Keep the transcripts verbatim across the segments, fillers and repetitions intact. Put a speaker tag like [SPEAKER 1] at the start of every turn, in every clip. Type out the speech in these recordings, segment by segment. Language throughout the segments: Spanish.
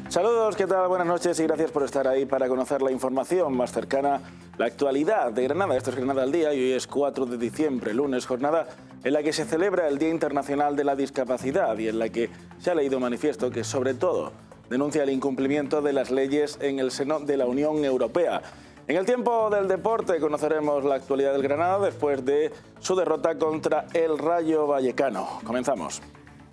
[SPEAKER 1] Saludos, ¿qué tal? Buenas noches y gracias por estar ahí para conocer la información más cercana, la actualidad de Granada. Esto es Granada al Día y hoy es cuatro de diciembre, lunes, jornada en la que se celebra el Día Internacional de la Discapacidad y en la que se ha leído un manifiesto que, sobre todo, denuncia el incumplimiento de las leyes en el seno de la Unión Europea. En el tiempo del deporte conoceremos la actualidad del Granada después de su derrota contra el Rayo Vallecano. Comenzamos.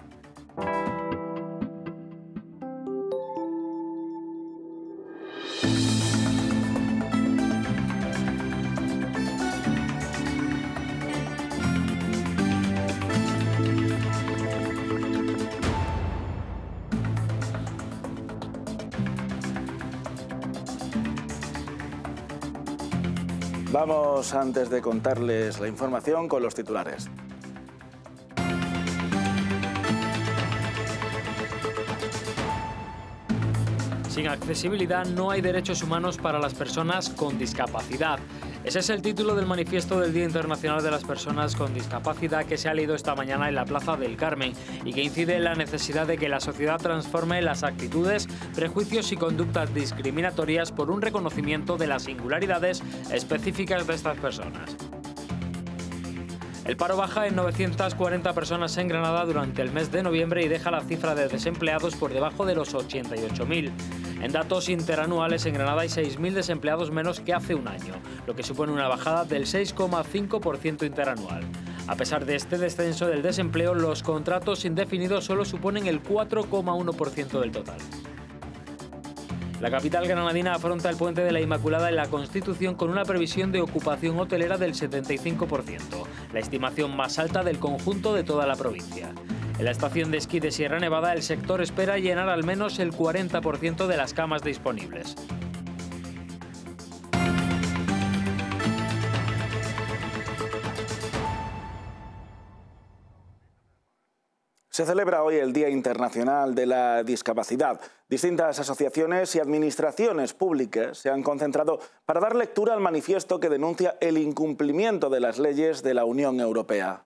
[SPEAKER 1] Vamos, antes de contarles la información, con los titulares.
[SPEAKER 2] Sin accesibilidad no hay derechos humanos para las personas con discapacidad. Ese es el título del manifiesto del Día Internacional de las Personas con Discapacidad que se ha leído esta mañana en la Plaza del Carmen y que incide en la necesidad de que la sociedad transforme las actitudes, prejuicios y conductas discriminatorias por un reconocimiento de las singularidades específicas de estas personas. El paro baja en novecientas cuarenta personas en Granada durante el mes de noviembre y deja la cifra de desempleados por debajo de los ochenta y ocho mil. En datos interanuales, en Granada hay seis mil desempleados menos que hace un año, lo que supone una bajada del seis coma cinco por ciento interanual. A pesar de este descenso del desempleo, los contratos indefinidos solo suponen el cuatro coma uno por ciento del total. La capital granadina afronta el Puente de la Inmaculada en la Constitución con una previsión de ocupación hotelera del setenta y cinco por ciento, la estimación más alta del conjunto de toda la provincia. En la estación de esquí de Sierra Nevada, el sector espera llenar al menos el cuarenta por ciento de las camas disponibles.
[SPEAKER 1] Se celebra hoy el Día Internacional de la Discapacidad. Distintas asociaciones y administraciones públicas se han concentrado para dar lectura al manifiesto que denuncia el incumplimiento de las leyes de la Unión Europea.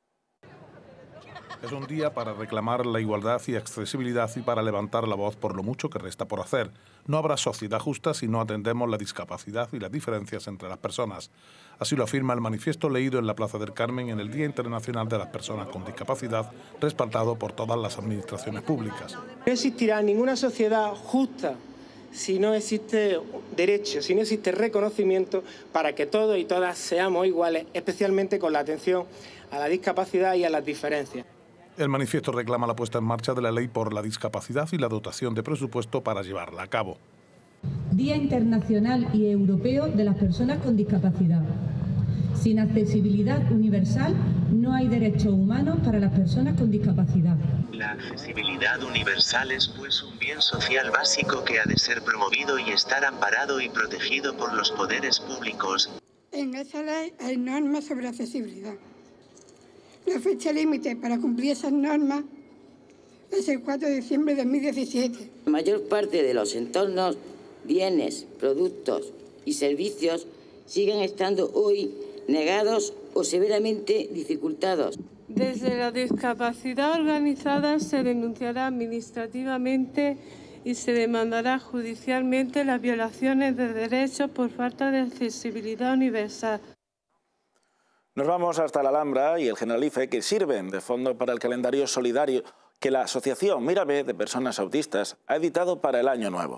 [SPEAKER 3] Es un día para reclamar la igualdad y accesibilidad y para levantar la voz por lo mucho que resta por hacer. No habrá sociedad justa si no atendemos la discapacidad y las diferencias entre las personas. Así lo afirma el manifiesto leído en la Plaza del Carmen en el Día Internacional de las Personas con Discapacidad, respaldado por todas las administraciones públicas.
[SPEAKER 4] No existirá ninguna sociedad justa si no existe derecho, si no existe reconocimiento para que todos y todas seamos iguales, especialmente con la atención a la discapacidad y a las diferencias.
[SPEAKER 3] El manifiesto reclama la puesta en marcha de la ley por la discapacidad y la dotación de presupuesto para llevarla a cabo.
[SPEAKER 5] Día Internacional y Europeo de las Personas con Discapacidad. Sin accesibilidad universal no hay derechos humanos para las personas con discapacidad.
[SPEAKER 6] La accesibilidad universal es pues un bien social básico que ha de ser promovido y estar amparado y protegido por los poderes públicos.
[SPEAKER 7] En esa ley hay normas sobre accesibilidad. La fecha límite para cumplir esas normas es el cuatro de diciembre de dos mil diecisiete.
[SPEAKER 8] La mayor parte de los entornos, bienes, productos y servicios siguen estando hoy negados o severamente dificultados.
[SPEAKER 9] Desde la discapacidad organizada se denunciará administrativamente y se demandará judicialmente las violaciones de derechos por falta de accesibilidad universal.
[SPEAKER 1] Nos vamos hasta la Alhambra y el Generalife, que sirven de fondo para el calendario solidario que la Asociación Mírame de Personas Autistas ha editado para el año nuevo.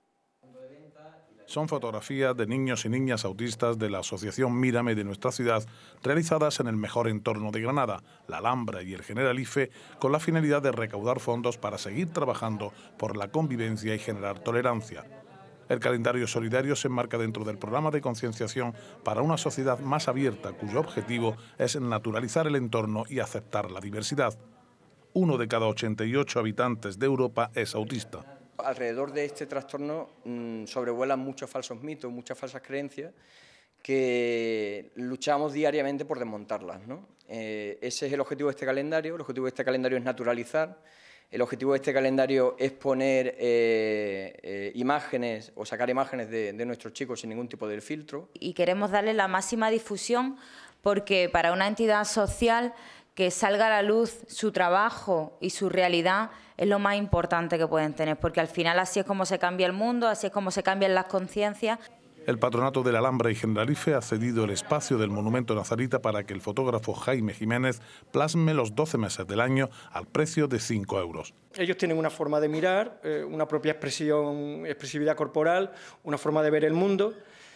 [SPEAKER 3] Son fotografías de niños y niñas autistas de la Asociación Mírame de nuestra ciudad, realizadas en el mejor entorno de Granada, la Alhambra y el Generalife, con la finalidad de recaudar fondos para seguir trabajando por la convivencia y generar tolerancia. El calendario solidario se enmarca dentro del programa de concienciación para una sociedad más abierta, cuyo objetivo es naturalizar el entorno y aceptar la diversidad. Uno de cada ochenta y ocho habitantes de Europa es autista.
[SPEAKER 10] Alrededor de este trastorno mmm, sobrevuelan muchos falsos mitos, muchas falsas creencias que luchamos diariamente por desmontarlas, ¿no? Eh, ese es el objetivo de este calendario. El objetivo de este calendario es naturalizar. El objetivo de este calendario es poner eh, eh, imágenes o sacar imágenes de, de nuestros chicos sin ningún tipo de filtro.
[SPEAKER 11] Y queremos darle la máxima difusión porque para una entidad social que salga a la luz su trabajo y su realidad es lo más importante que pueden tener, porque al final así es como se cambia el mundo, así es como se cambian las conciencias.
[SPEAKER 3] El Patronato de la Alhambra y Generalife ha cedido el espacio del monumento nazarita para que el fotógrafo Jaime Jiménez plasme los doce meses del año al precio de cinco euros.
[SPEAKER 10] Ellos tienen una forma de mirar, eh, una propia expresión, expresividad corporal, una forma de ver el mundo,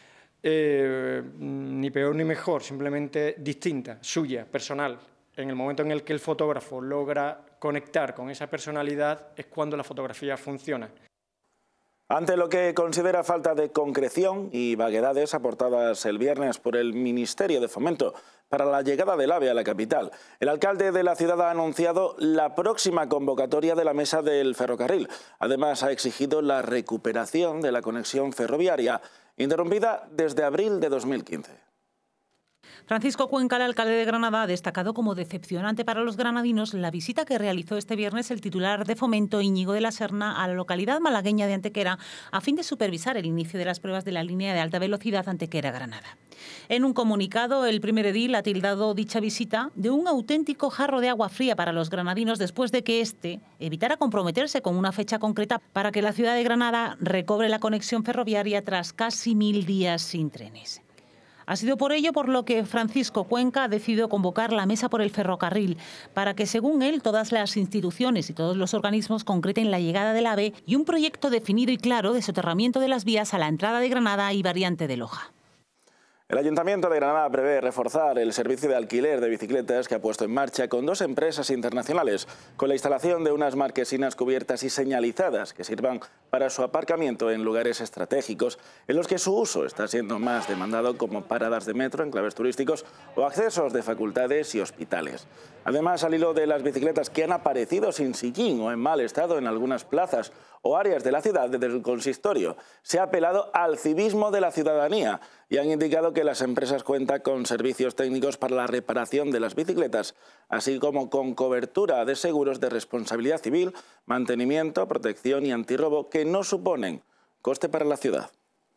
[SPEAKER 10] eh, ni peor ni mejor, simplemente distinta, suya, personal. En el momento en el que el fotógrafo logra conectar con esa personalidad es cuando la fotografía funciona.
[SPEAKER 1] Ante lo que considera falta de concreción y vaguedades aportadas el viernes por el Ministerio de Fomento para la llegada del AVE a la capital, el alcalde de la ciudad ha anunciado la próxima convocatoria de la mesa del ferrocarril. Además, ha exigido la recuperación de la conexión ferroviaria, interrumpida desde abril de dos mil quince.
[SPEAKER 12] Francisco Cuenca, el alcalde de Granada, ha destacado como decepcionante para los granadinos la visita que realizó este viernes el titular de Fomento, Íñigo de la Serna, a la localidad malagueña de Antequera, a fin de supervisar el inicio de las pruebas de la línea de alta velocidad Antequera-Granada. En un comunicado, el primer edil ha tildado dicha visita de un auténtico jarro de agua fría para los granadinos después de que éste evitara comprometerse con una fecha concreta para que la ciudad de Granada recobre la conexión ferroviaria tras casi mil días sin trenes. Ha sido por ello por lo que Francisco Cuenca ha decidido convocar la Mesa por el Ferrocarril para que, según él, todas las instituciones y todos los organismos concreten la llegada del AVE y un proyecto definido y claro de soterramiento de las vías a la entrada de Granada y variante de Loja.
[SPEAKER 1] El Ayuntamiento de Granada prevé reforzar el servicio de alquiler de bicicletas que ha puesto en marcha con dos empresas internacionales, con la instalación de unas marquesinas cubiertas y señalizadas que sirvan para su aparcamiento en lugares estratégicos en los que su uso está siendo más demandado, como paradas de metro, enclaves turísticos o accesos de facultades y hospitales. Además, al hilo de las bicicletas que han aparecido sin sillín o en mal estado en algunas plazas o áreas de la ciudad, desde el consistorio se ha apelado al civismo de la ciudadanía y han indicado que las empresas cuentan con servicios técnicos para la reparación de las bicicletas, así como con cobertura de seguros de responsabilidad civil, mantenimiento, protección y antirrobo que no suponen coste para la ciudad.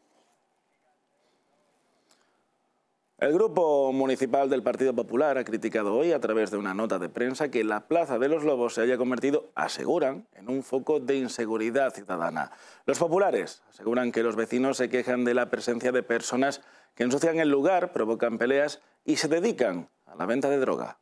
[SPEAKER 1] El Grupo Municipal del Partido Popular ha criticado hoy, a través de una nota de prensa, que la Plaza de los Lobos se haya convertido, aseguran, en un foco de inseguridad ciudadana. Los populares aseguran que los vecinos se quejan de la presencia de personas que ensucian el lugar, provocan peleas y se dedican a la venta de droga.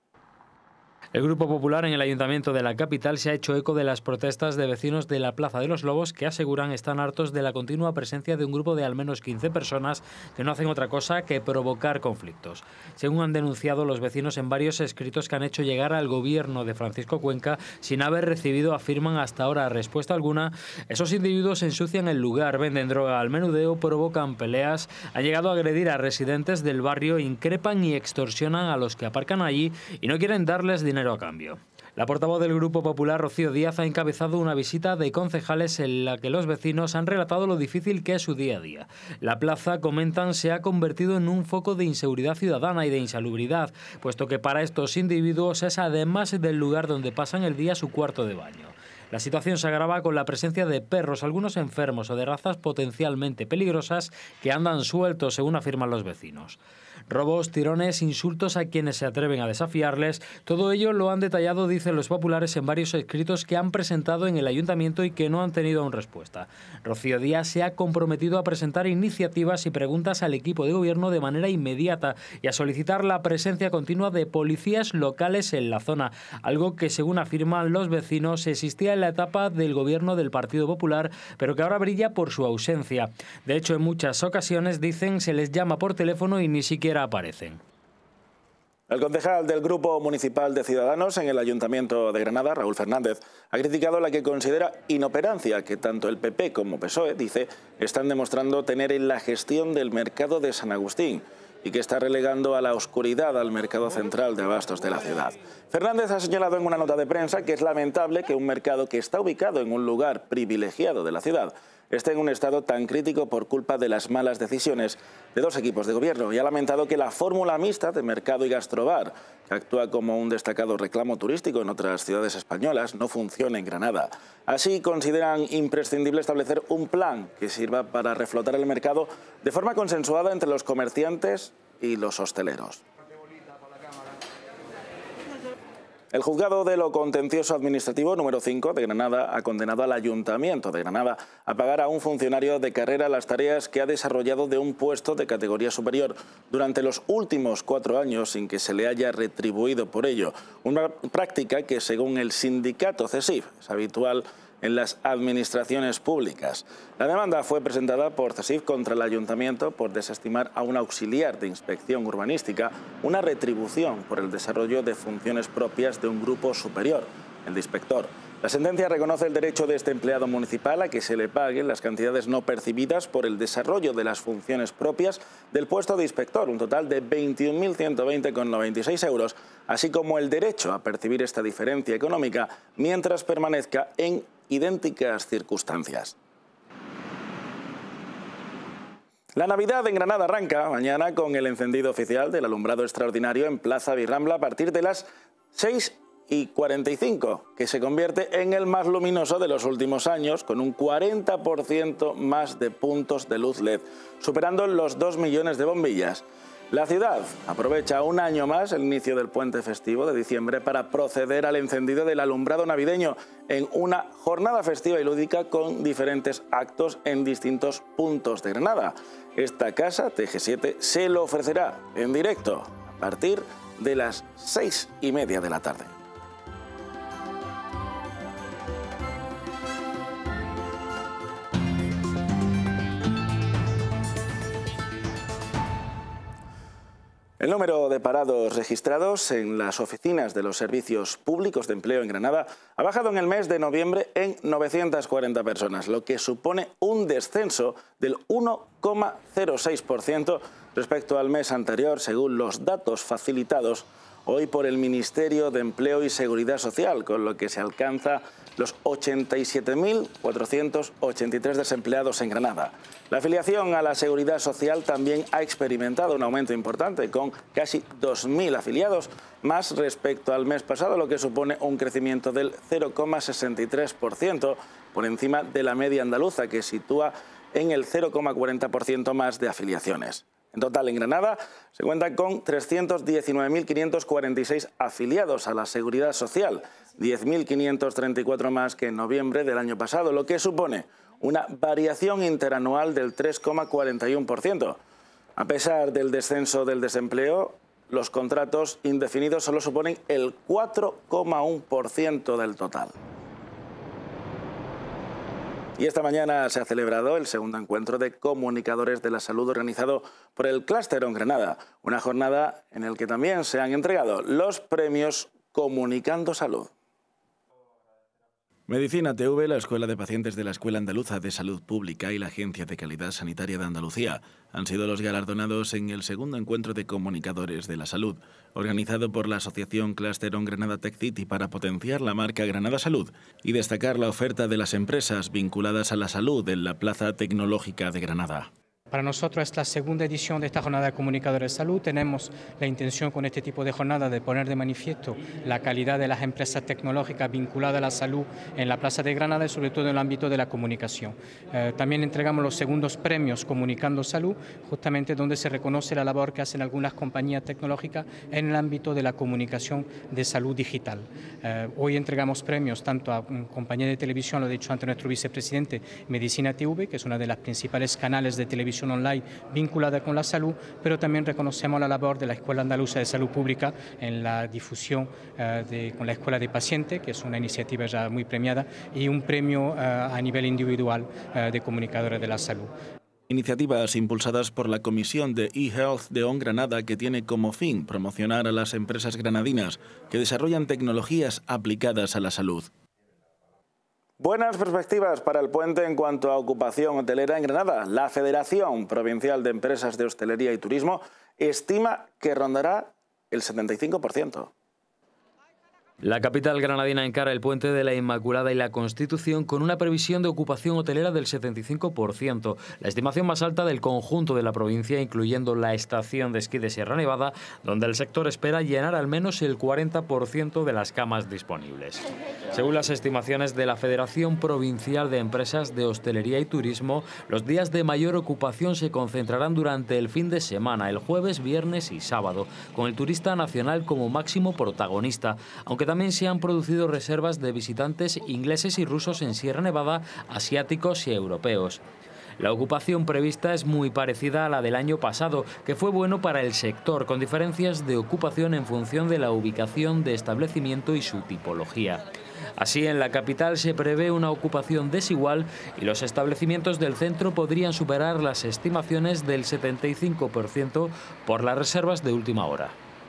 [SPEAKER 2] El Grupo Popular en el Ayuntamiento de la capital se ha hecho eco de las protestas de vecinos de la Plaza de los Lobos que aseguran están hartos de la continua presencia de un grupo de al menos quince personas que no hacen otra cosa que provocar conflictos. Según han denunciado los vecinos en varios escritos que han hecho llegar al gobierno de Francisco Cuenca, sin haber recibido, afirman hasta ahora, respuesta alguna, esos individuos ensucian el lugar, venden droga al menudeo, provocan peleas, han llegado a agredir a residentes del barrio, increpan y extorsionan a los que aparcan allí y no quieren darles dinero a cambio. La portavoz del Grupo Popular, Rocío Díaz, ha encabezado una visita de concejales en la que los vecinos han relatado lo difícil que es su día a día. La plaza, comentan, se ha convertido en un foco de inseguridad ciudadana y de insalubridad, puesto que para estos individuos es, además del lugar donde pasan el día, su cuarto de baño. La situación se agrava con la presencia de perros, algunos enfermos o de razas potencialmente peligrosas que andan sueltos, según afirman los vecinos. Robos, tirones, insultos a quienes se atreven a desafiarles, todo ello lo han detallado, dicen los populares, en varios escritos que han presentado en el ayuntamiento y que no han tenido aún respuesta. Rocío Díaz se ha comprometido a presentar iniciativas y preguntas al equipo de gobierno de manera inmediata y a solicitar la presencia continua de policías locales en la zona, algo que, según afirman los vecinos, existía en la etapa del gobierno del Partido Popular, pero que ahora brilla por su ausencia. De hecho, en muchas ocasiones, dicen, se les llama por teléfono y ni siquiera aparecen.
[SPEAKER 1] El concejal del Grupo Municipal de Ciudadanos en el Ayuntamiento de Granada, Raúl Fernández, ha criticado la que considera inoperancia que tanto el P P como P S O E, dice, están demostrando tener en la gestión del mercado de San Agustín y que está relegando a la oscuridad al mercado central de abastos de la ciudad. Fernández ha señalado en una nota de prensa que es lamentable que un mercado que está ubicado en un lugar privilegiado de la ciudad esté en un estado tan crítico por culpa de las malas decisiones de dos equipos de gobierno, y ha lamentado que la fórmula mixta de mercado y gastrobar, que actúa como un destacado reclamo turístico en otras ciudades españolas, no funcione en Granada. Así, consideran imprescindible establecer un plan que sirva para reflotar el mercado de forma consensuada entre los comerciantes y los hosteleros. El juzgado de lo contencioso administrativo número cinco de Granada ha condenado al Ayuntamiento de Granada a pagar a un funcionario de carrera las tareas que ha desarrollado de un puesto de categoría superior durante los últimos cuatro años sin que se le haya retribuido por ello. Una práctica que, según el sindicato CESIF, es habitual en las administraciones públicas. La demanda fue presentada por CESIF contra el Ayuntamiento por desestimar a un auxiliar de inspección urbanística una retribución por el desarrollo de funciones propias de un grupo superior, el de inspector. La sentencia reconoce el derecho de este empleado municipal a que se le paguen las cantidades no percibidas por el desarrollo de las funciones propias del puesto de inspector, un total de veintiún mil ciento veinte coma noventa y seis euros, así como el derecho a percibir esta diferencia económica mientras permanezca en idénticas circunstancias. La Navidad en Granada arranca mañana con el encendido oficial del alumbrado extraordinario en Plaza Birrambla a partir de las seis y cuarenta y cinco, que se convierte en el más luminoso de los últimos años, con un cuarenta por ciento más de puntos de luz L E D, superando los dos millones de bombillas. La ciudad aprovecha un año más el inicio del puente festivo de diciembre para proceder al encendido del alumbrado navideño en una jornada festiva y lúdica con diferentes actos en distintos puntos de Granada. Esta casa, T G siete, se lo ofrecerá en directo a partir de las seis y media de la tarde. El número de parados registrados en las oficinas de los servicios públicos de empleo en Granada ha bajado en el mes de noviembre en novecientas cuarenta personas, lo que supone un descenso del uno coma cero seis por ciento respecto al mes anterior, según los datos facilitados hoy por el Ministerio de Empleo y Seguridad Social, con lo que se alcanza los ochenta y siete mil cuatrocientos ochenta y tres desempleados en Granada. La afiliación a la Seguridad Social también ha experimentado un aumento importante, con casi dos mil afiliados más respecto al mes pasado, lo que supone un crecimiento del cero coma sesenta y tres por ciento por encima de la media andaluza, que sitúa en el cero coma cuarenta por ciento más de afiliaciones. En total, en Granada se cuenta con trescientos diecinueve mil quinientos cuarenta y seis afiliados a la Seguridad Social, diez mil quinientos treinta y cuatro más que en noviembre del año pasado, lo que supone una variación interanual del tres coma cuarenta y uno por ciento. A pesar del descenso del desempleo, los contratos indefinidos solo suponen el cuatro coma uno por ciento del total. Y esta mañana se ha celebrado el segundo encuentro de comunicadores de la salud organizado por el Clúster ON Granada, una jornada en la que también se han entregado los premios Comunicando Salud. Medicina T V, la Escuela de Pacientes de la Escuela Andaluza de Salud Pública y la Agencia de Calidad Sanitaria de Andalucía han sido los galardonados en el segundo encuentro de comunicadores de la salud, organizado por la Asociación Clúster ON Granada Tech City para potenciar la marca Granada Salud y destacar la oferta de las empresas vinculadas a la salud en la Plaza Tecnológica de Granada.
[SPEAKER 13] Para nosotros es la segunda edición de esta jornada de comunicadores de salud. Tenemos la intención con este tipo de jornada de poner de manifiesto la calidad de las empresas tecnológicas vinculadas a la salud en la Plaza de Granada y sobre todo en el ámbito de la comunicación. Eh, también entregamos los segundos premios Comunicando Salud, justamente donde se reconoce la labor que hacen algunas compañías tecnológicas en el ámbito de la comunicación de salud digital. Eh, hoy entregamos premios tanto a um, compañías de televisión, lo ha dicho antes nuestro vicepresidente, Medicina T V, que es una de las principales canales de televisión online vinculada con la salud, pero también reconocemos la labor de la Escuela Andaluza de Salud Pública en la difusión eh, de, con la Escuela de Pacientes, que es una iniciativa ya muy premiada, y un premio eh, a nivel individual eh, de comunicadores de la salud.
[SPEAKER 1] Iniciativas impulsadas por la Comisión de eHealth de ON Granada, que tiene como fin promocionar a las empresas granadinas que desarrollan tecnologías aplicadas a la salud. Buenas perspectivas para el puente en cuanto a ocupación hotelera en Granada. La Federación Provincial de Empresas de Hostelería y Turismo estima que rondará el setenta y cinco por ciento.
[SPEAKER 2] La capital granadina encara el puente de la Inmaculada y la Constitución con una previsión de ocupación hotelera del setenta y cinco por ciento, la estimación más alta del conjunto de la provincia, incluyendo la estación de esquí de Sierra Nevada, donde el sector espera llenar al menos el cuarenta por ciento de las camas disponibles. Según las estimaciones de la Federación Provincial de Empresas de Hostelería y Turismo, los días de mayor ocupación se concentrarán durante el fin de semana, el jueves, viernes y sábado, con el turista nacional como máximo protagonista, aunque aunque también se han producido reservas de visitantes ingleses y rusos en Sierra Nevada, asiáticos y europeos. La ocupación prevista es muy parecida a la del año pasado, que fue bueno para el sector, con diferencias de ocupación en función de la ubicación de establecimiento y su tipología. Así, en la capital se prevé una ocupación desigual y los establecimientos del centro podrían superar las estimaciones del setenta y cinco por ciento por las reservas de última hora.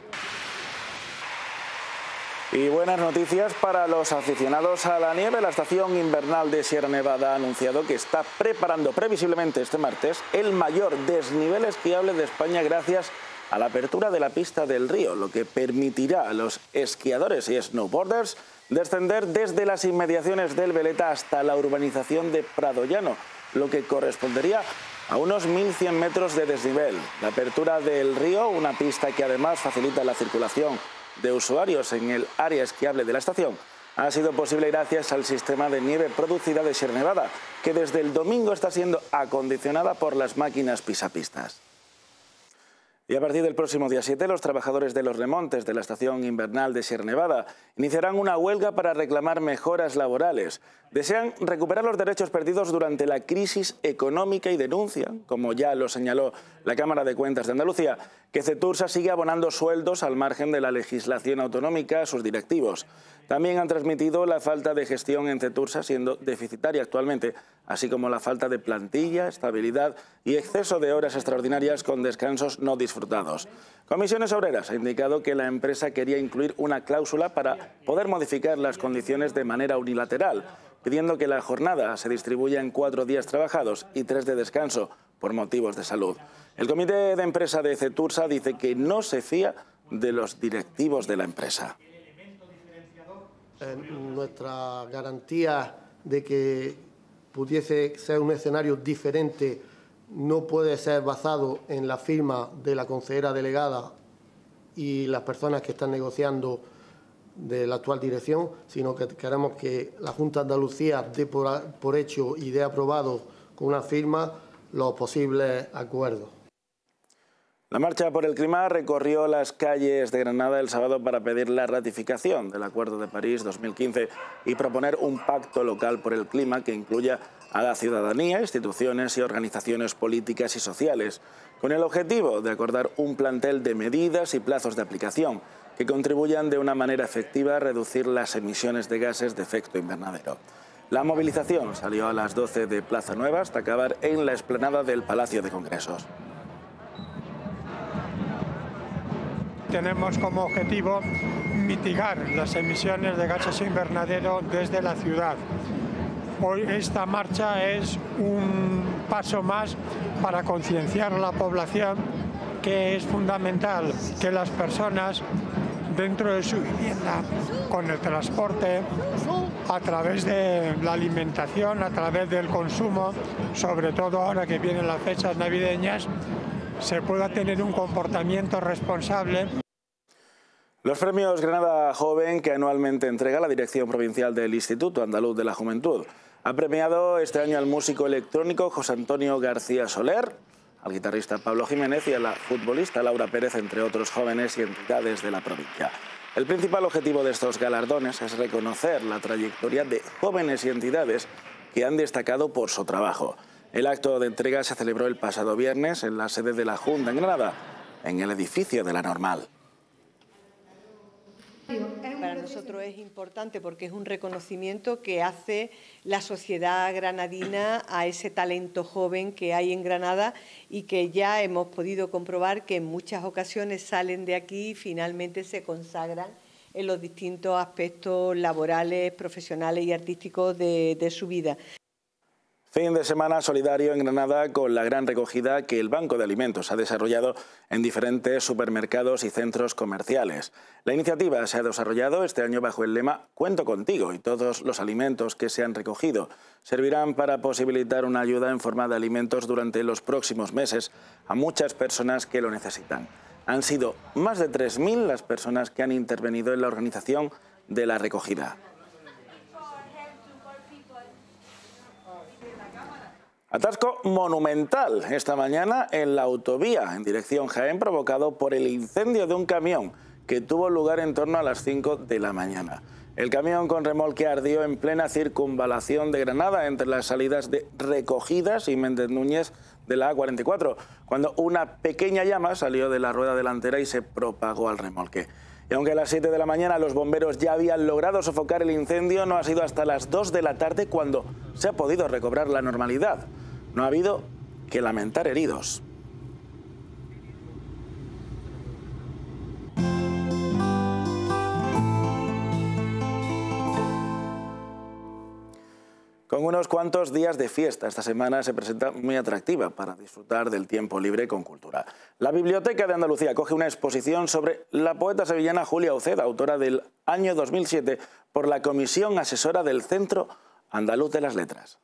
[SPEAKER 1] Y buenas noticias para los aficionados a la nieve. La estación invernal de Sierra Nevada ha anunciado que está preparando previsiblemente este martes el mayor desnivel esquiable de España gracias a la apertura de la pista del río, lo que permitirá a los esquiadores y snowboarders descender desde las inmediaciones del Veleta hasta la urbanización de Pradollano, lo que correspondería a unos mil cien metros de desnivel. La apertura del río, una pista que además facilita la circulación de usuarios en el área esquiable de la estación, ha sido posible gracias al sistema de nieve producida de Sierra Nevada, que desde el domingo está siendo acondicionada por las máquinas pisapistas. Y a partir del próximo día siete, los trabajadores de los remontes de la estación invernal de Sierra Nevada iniciarán una huelga para reclamar mejoras laborales. Desean recuperar los derechos perdidos durante la crisis económica y denuncian, como ya lo señaló la Cámara de Cuentas de Andalucía, que Cetursa sigue abonando sueldos al margen de la legislación autonómica a sus directivos. También han transmitido la falta de gestión en Cetursa, siendo deficitaria actualmente, así como la falta de plantilla, estabilidad y exceso de horas extraordinarias con descansos no disfrutados. Comisiones Obreras ha indicado que la empresa quería incluir una cláusula para poder modificar las condiciones de manera unilateral, pidiendo que la jornada se distribuya en cuatro días trabajados y tres de descanso por motivos de salud. El comité de empresa de Cetursa dice que no se fía de los directivos de la empresa.
[SPEAKER 14] Nuestra garantía de que pudiese ser un escenario diferente no puede ser basado en la firma de la consejera delegada y las personas que están negociando de la actual dirección, sino que queremos que la Junta de Andalucía dé por, por hecho y dé aprobado con una firma los posibles acuerdos.
[SPEAKER 1] La Marcha por el Clima recorrió las calles de Granada el sábado para pedir la ratificación del Acuerdo de París dos mil quince y proponer un pacto local por el clima que incluya a la ciudadanía, instituciones y organizaciones políticas y sociales, con el objetivo de acordar un plantel de medidas y plazos de aplicación que contribuyan de una manera efectiva a reducir las emisiones de gases de efecto invernadero. La movilización salió a las doce de Plaza Nueva hasta acabar en la explanada del Palacio de Congresos.
[SPEAKER 15] Tenemos como objetivo mitigar las emisiones de gases invernadero desde la ciudad. Hoy esta marcha es un paso más para concienciar a la población que es fundamental que las personas dentro de su vivienda, con el transporte, a través de la alimentación, a través del consumo, sobre todo ahora que vienen las fechas navideñas, se pueda tener un comportamiento responsable.
[SPEAKER 1] Los premios Granada Joven, que anualmente entrega la Dirección Provincial del Instituto Andaluz de la Juventud, ha premiado este año al músico electrónico José Antonio García Soler, al guitarrista Pablo Jiménez y a la futbolista Laura Pérez, entre otros jóvenes y entidades de la provincia. El principal objetivo de estos galardones es reconocer la trayectoria de jóvenes y entidades que han destacado por su trabajo. El acto de entrega se celebró el pasado viernes en la sede de la Junta en Granada, en el edificio de la Normal.
[SPEAKER 16] Para nosotros es importante porque es un reconocimiento que hace la sociedad granadina a ese talento joven que hay en Granada y que ya hemos podido comprobar que en muchas ocasiones salen de aquí y finalmente se consagran en los distintos aspectos laborales, profesionales y artísticos de, de su vida.
[SPEAKER 1] Fin de semana solidario en Granada con la gran recogida que el Banco de Alimentos ha desarrollado en diferentes supermercados y centros comerciales. La iniciativa se ha desarrollado este año bajo el lema Cuento contigo y todos los alimentos que se han recogido servirán para posibilitar una ayuda en forma de alimentos durante los próximos meses a muchas personas que lo necesitan. Han sido más de tres mil las personas que han intervenido en la organización de la recogida. Atasco monumental esta mañana en la autovía en dirección Jaén, provocado por el incendio de un camión que tuvo lugar en torno a las cinco de la mañana. El camión con remolque ardió en plena circunvalación de Granada, entre las salidas de Recogidas y Méndez Núñez de la A cuarenta y cuatro, cuando una pequeña llama salió de la rueda delantera y se propagó al remolque. Y aunque a las siete de la mañana los bomberos ya habían logrado sofocar el incendio, no ha sido hasta las dos de la tarde cuando se ha podido recobrar la normalidad. No ha habido que lamentar heridos. Con unos cuantos días de fiesta, esta semana se presenta muy atractiva para disfrutar del tiempo libre con cultura. La Biblioteca de Andalucía acoge una exposición sobre la poeta sevillana Julia Uceda, autora del año dos mil siete por la Comisión Asesora del Centro Andaluz de las Letras.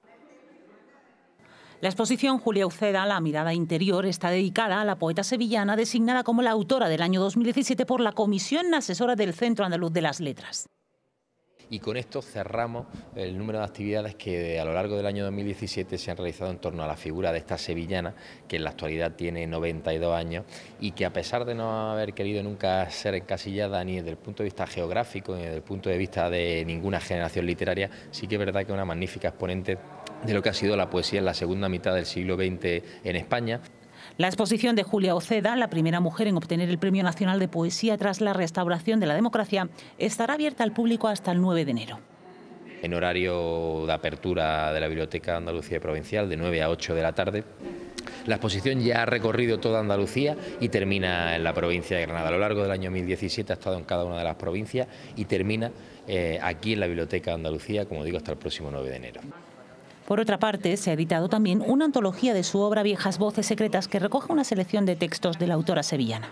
[SPEAKER 12] La exposición Julia Uceda, la mirada interior, está dedicada a la poeta sevillana designada como la autora del año dos mil diecisiete por la Comisión Asesora del Centro Andaluz de las Letras.
[SPEAKER 17] Y con esto cerramos el número de actividades que a lo largo del año dos mil diecisiete se han realizado en torno a la figura de esta sevillana, que en la actualidad tiene noventa y dos años y que, a pesar de no haber querido nunca ser encasillada ni desde el punto de vista geográfico ni desde el punto de vista de ninguna generación literaria, sí que es verdad que es una magnífica exponente de lo que ha sido la poesía en la segunda mitad del siglo veinte en España.
[SPEAKER 12] La exposición de Julia Uceda, la primera mujer en obtener el Premio Nacional de Poesía tras la restauración de la democracia, estará abierta al público hasta el nueve de enero.
[SPEAKER 17] En horario de apertura de la Biblioteca de Andalucía Provincial, de nueve a ocho de la tarde. La exposición ya ha recorrido toda Andalucía y termina en la provincia de Granada. A lo largo del año dos mil diecisiete ha estado en cada una de las provincias y termina eh, aquí en la Biblioteca de Andalucía, como digo, hasta el próximo nueve de enero.
[SPEAKER 12] Por otra parte, se ha editado también una antología de su obra Viejas Voces Secretas que recoge una selección de textos de la autora sevillana.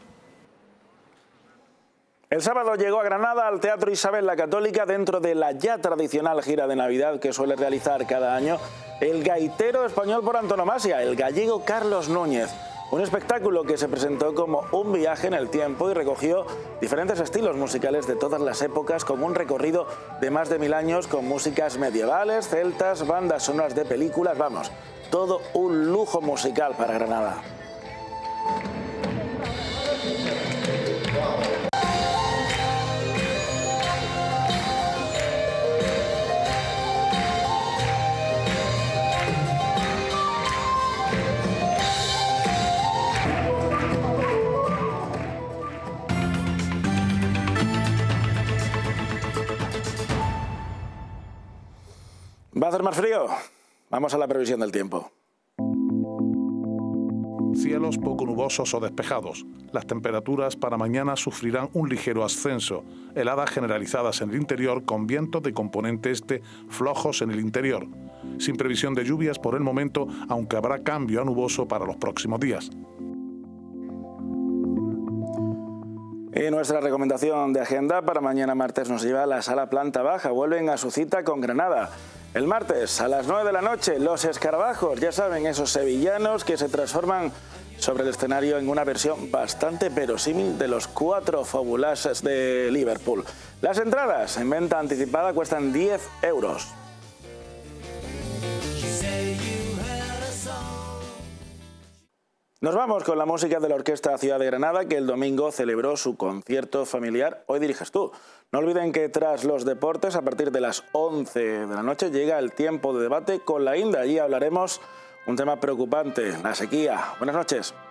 [SPEAKER 1] El sábado llegó a Granada al Teatro Isabel la Católica, dentro de la ya tradicional gira de Navidad que suele realizar cada año el gaitero español por antonomasia, el gallego Carlos Núñez. Un espectáculo que se presentó como un viaje en el tiempo y recogió diferentes estilos musicales de todas las épocas, con un recorrido de más de mil años con músicas medievales, celtas, bandas sonoras de películas, vamos, todo un lujo musical para Granada. ¿Va a hacer más frío? Vamos a la previsión del tiempo.
[SPEAKER 3] Cielos poco nubosos o despejados. Las temperaturas para mañana sufrirán un ligero ascenso. Heladas generalizadas en el interior con vientos de componente este flojos en el interior. Sin previsión de lluvias por el momento, aunque habrá cambio a nuboso para los próximos días.
[SPEAKER 1] Y nuestra recomendación de agenda para mañana martes nos lleva a la Sala Planta Baja. Vuelven a su cita con Granada. El martes a las nueve de la noche, Los Escarabajos, ya saben, esos sevillanos que se transforman sobre el escenario en una versión bastante verosímil de los Cuatro Fabulases de Liverpool. Las entradas en venta anticipada cuestan diez euros. Nos vamos con la música de la Orquesta Ciudad de Granada, que el domingo celebró su concierto familiar Hoy diriges tú. No olviden que tras los deportes, a partir de las once de la noche, llega el tiempo de debate con la Inda. Allí hablaremos un tema preocupante, la sequía. Buenas noches.